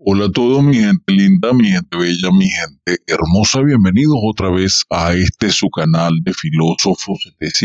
Hola a todos, mi gente linda, mi gente bella, mi gente hermosa. Bienvenidos otra vez a su canal de Filósofo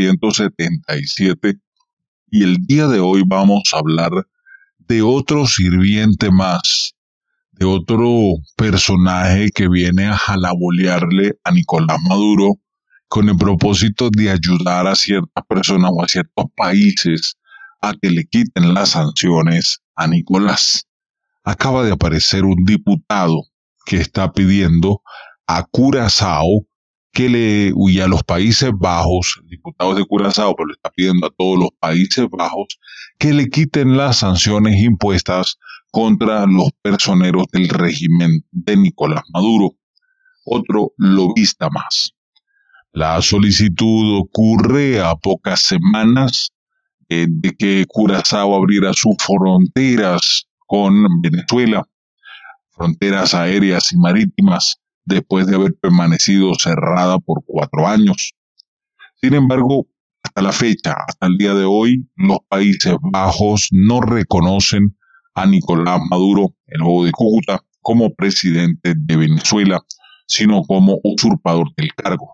777. Y el día de hoy vamos a hablar de otro sirviente más, de otro personaje que viene a jalabolearle a Nicolás Maduro con el propósito de ayudar a ciertas personas o a ciertos países a que le quiten las sanciones a Nicolás. Acaba de aparecer un diputado que está pidiendo a Curazao y a los Países Bajos, diputados de Curazao, pero le está pidiendo a todos los Países Bajos que le quiten las sanciones impuestas contra los personeros del régimen de Nicolás Maduro. Otro lobista más. La solicitud ocurre a pocas semanas de que Curazao abriera sus fronteras con Venezuela, fronteras aéreas y marítimas, después de haber permanecido cerrada por 4 años. Sin embargo, hasta la fecha, hasta el día de hoy, los Países Bajos no reconocen a Nicolás Maduro, el Bobo de Cúcuta, como presidente de Venezuela, sino como usurpador del cargo.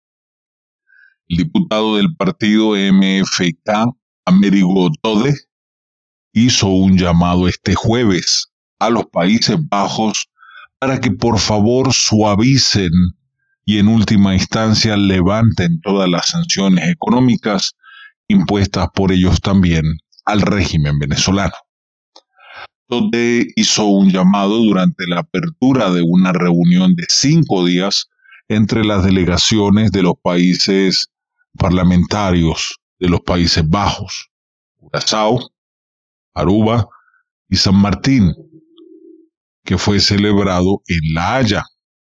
El diputado del partido MFK, Amerigo Tode, hizo un llamado este jueves a los Países Bajos para que por favor suavicen y en última instancia levanten todas las sanciones económicas impuestas por ellos también al régimen venezolano. Tode hizo un llamado durante la apertura de una reunión de 5 días entre las delegaciones de los países parlamentarios de los Países Bajos, Curazao, Aruba y San Martín, que fue celebrado en La Haya.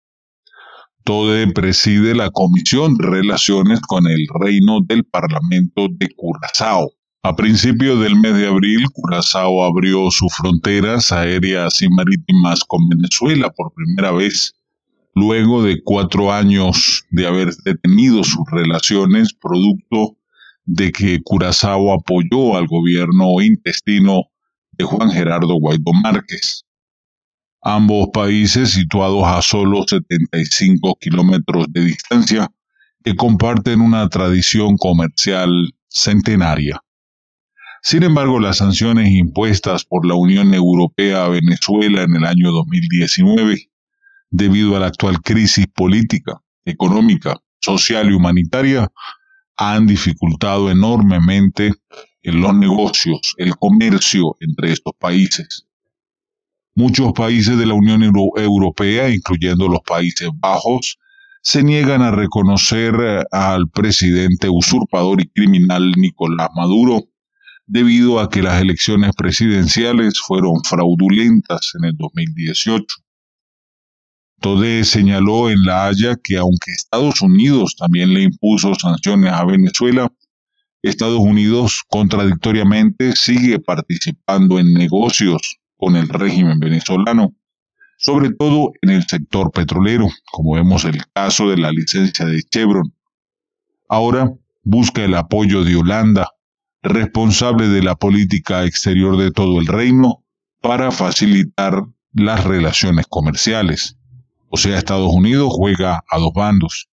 Tode preside la Comisión de Relaciones con el Reino del Parlamento de Curazao. A principios del mes de abril, Curazao abrió sus fronteras aéreas y marítimas con Venezuela por primera vez, luego de 4 años de haber detenido sus relaciones, producto de que Curazao apoyó al gobierno intestino de Juan Gerardo Guaidó Márquez. Ambos países, situados a solo 75 kilómetros de distancia, que comparten una tradición comercial centenaria. Sin embargo, las sanciones impuestas por la Unión Europea a Venezuela en el año 2019, debido a la actual crisis política, económica, social y humanitaria, han dificultado enormemente en los negocios, el comercio entre estos países. Muchos países de la Unión Europea, incluyendo los Países Bajos, se niegan a reconocer al presidente usurpador y criminal Nicolás Maduro, debido a que las elecciones presidenciales fueron fraudulentas en el 2018. Tode señaló en La Haya que aunque Estados Unidos también le impuso sanciones a Venezuela, Estados Unidos contradictoriamente sigue participando en negocios con el régimen venezolano, sobre todo en el sector petrolero, como vemos el caso de la licencia de Chevron. Ahora busca el apoyo de Holanda, responsable de la política exterior de todo el reino, para facilitar las relaciones comerciales. O sea, Estados Unidos juega a 2 bandos.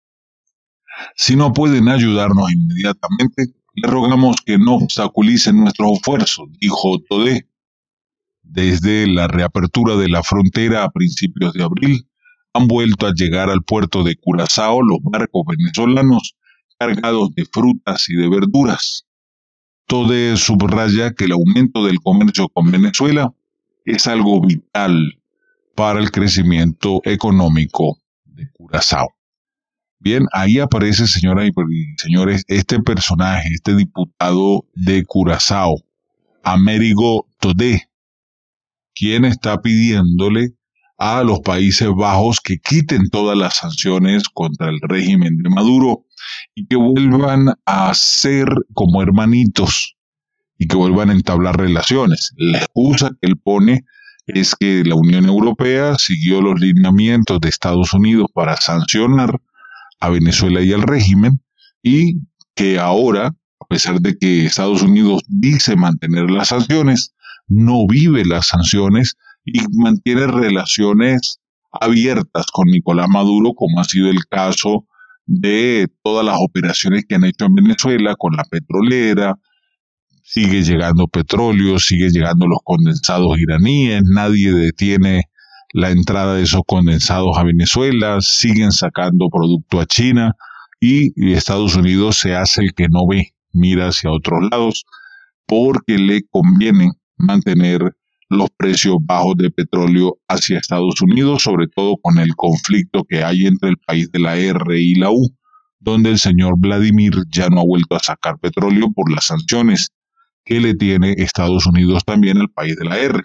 Si no pueden ayudarnos inmediatamente, le rogamos que no obstaculicen nuestros esfuerzos, dijo Tode. Desde la reapertura de la frontera a principios de abril, han vuelto a llegar al puerto de Curazao los barcos venezolanos cargados de frutas y de verduras. Tode subraya que el aumento del comercio con Venezuela es algo vital para el crecimiento económico de Curazao. Bien, ahí aparece, señoras y señores, este personaje, este diputado de Curazao, Amerigo Tode, quien está pidiéndole a los Países Bajos que quiten todas las sanciones contra el régimen de Maduro y que vuelvan a ser como hermanitos y que vuelvan a entablar relaciones. La excusa que él pone es que la Unión Europea siguió los lineamientos de Estados Unidos para sancionar a Venezuela y al régimen, y que ahora, a pesar de que Estados Unidos dice mantener las sanciones, no vive las sanciones y mantiene relaciones abiertas con Nicolás Maduro, como ha sido el caso de todas las operaciones que han hecho en Venezuela con la petrolera. Sigue llegando petróleo, sigue llegando los condensados iraníes, nadie detiene la entrada de esos condensados a Venezuela, siguen sacando producto a China y Estados Unidos se hace el que no ve, mira hacia otros lados porque le conviene mantener los precios bajos de petróleo hacia Estados Unidos, sobre todo con el conflicto que hay entre el país de la R y la U, donde el señor Vladimir ya no ha vuelto a sacar petróleo por las sanciones que le tiene Estados Unidos también al país de la R.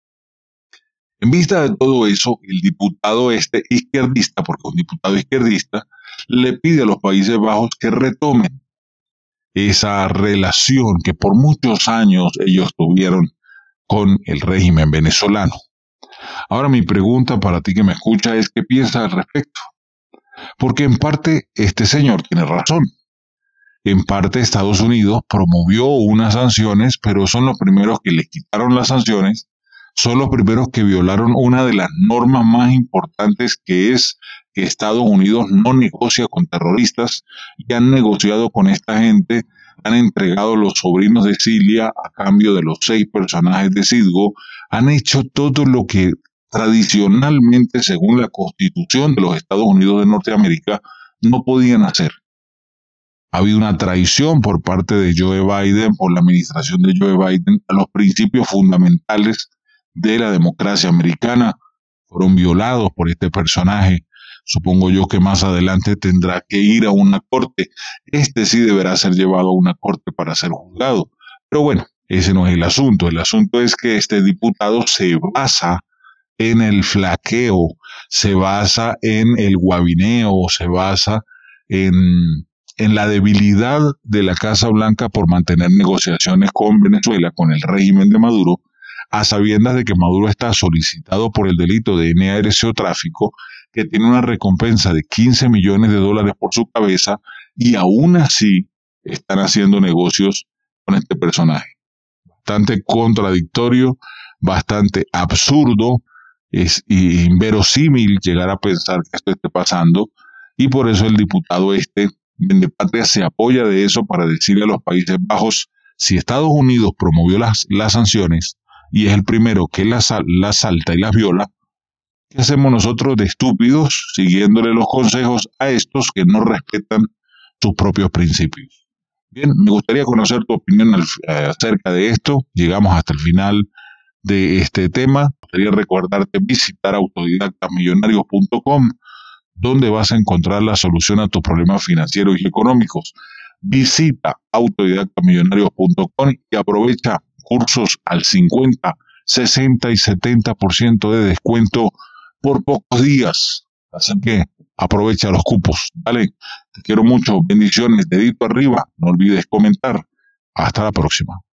En vista de todo eso, el diputado izquierdista, porque un diputado izquierdista, le pide a los Países Bajos que retomen esa relación que por muchos años ellos tuvieron con el régimen venezolano. Ahora mi pregunta para ti que me escucha es ¿qué piensas al respecto? Porque en parte este señor tiene razón. En parte Estados Unidos promovió unas sanciones, pero son los primeros que le quitaron las sanciones, son los primeros que violaron una de las normas más importantes, que es que Estados Unidos no negocia con terroristas, y han negociado con esta gente, han entregado los sobrinos de Cilia a cambio de los 6 personajes de Citgo, han hecho todo lo que tradicionalmente, según la Constitución de los Estados Unidos de Norteamérica, no podían hacer. Ha habido una traición por parte de Joe Biden, por la administración de Joe Biden, a los principios fundamentales de la democracia americana. Fueron violados por este personaje. Supongo yo que más adelante tendrá que ir a una corte. Este sí deberá ser llevado a una corte para ser juzgado. Pero bueno, ese no es el asunto. El asunto es que este diputado se basa en el flaqueo, se basa en el guabineo, se basa en la debilidad de la Casa Blanca por mantener negociaciones con Venezuela, con el régimen de Maduro, a sabiendas de que Maduro está solicitado por el delito de narcotráfico, que tiene una recompensa de $15 millones por su cabeza, y aún así están haciendo negocios con este personaje. Bastante contradictorio, bastante absurdo, es inverosímil llegar a pensar que esto esté pasando, y por eso el diputado Patria se apoya de eso para decirle a los Países Bajos, si Estados Unidos promovió las sanciones y es el primero que las salta y las viola, ¿qué hacemos nosotros de estúpidos siguiéndole los consejos a estos que no respetan sus propios principios? Bien, me gustaría conocer tu opinión acerca de esto. Llegamos hasta el final de este tema. Me gustaría recordarte visitar autodidactasmillonarios.com, donde vas a encontrar la solución a tus problemas financieros y económicos. Visita autodidactasmillonarios.com y aprovecha cursos al 50, 60 y 70% de descuento por pocos días. Así que aprovecha los cupos. Dale, te quiero mucho. Bendiciones. Dedito arriba. No olvides comentar. Hasta la próxima.